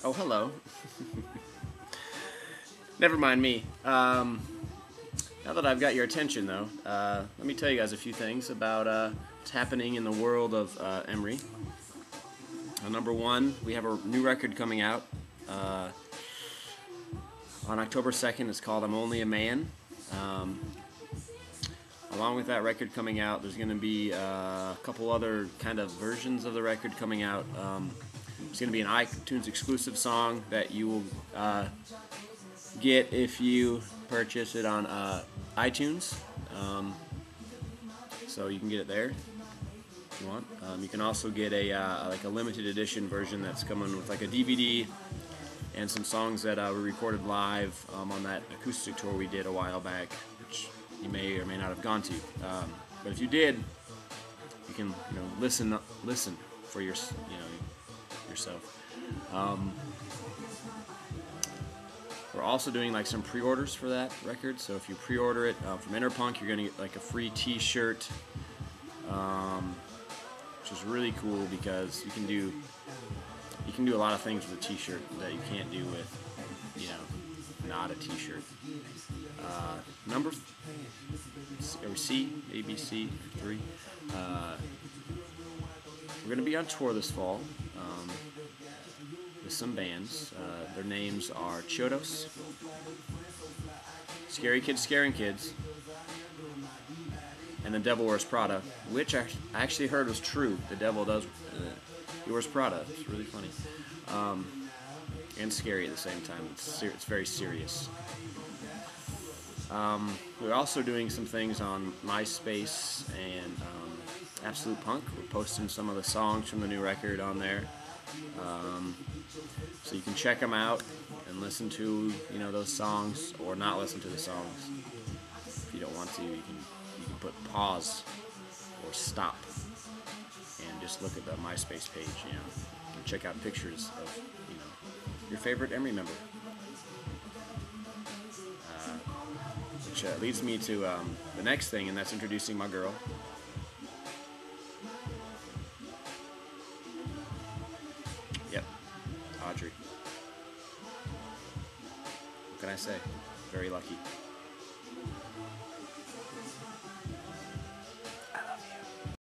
Oh, hello. Never mind me. Now that I've got your attention, though, let me tell you guys a few things about what's happening in the world of Emery. Number one, we have a new record coming out on October 2nd. It's called I'm Only a Man. Along with that record coming out, there's going to be a couple other kind of versions of the record coming out. It's going to be an iTunes exclusive song that you will get if you purchase it on iTunes. So you can get it there if you want. You can also get a like a limited edition version that's coming with like a DVD and some songs that were recorded live on that acoustic tour we did a while back, which you may or may not have gone to. But if you did, you can listen for yourself. We're also doing like some pre-orders for that record. So if you pre-order it from Interpunk, you're gonna get like a free T-shirt, which is really cool because you can do a lot of things with a T-shirt that you can't do with not a T-shirt. Number C, ABC 3. We're gonna be on tour this fall with some bands. Their names are Chiodos, Scary Kids Scaring Kids, and The Devil Wears Prada, which I actually heard was true. The devil does he wears Prada. It's really funny and scary at the same time. It's very serious. We're also doing some things on MySpace and Absolute Punk. We're posting some of the songs from the new record on there. So you can check them out and listen to those songs, or not listen to the songs. If you don't want to, you can put pause or stop and just look at the MySpace page. And check out pictures of your favorite Emery member. Which leads me to the next thing, and that's introducing my girl. Yep, Audrey. What can I say? Very lucky.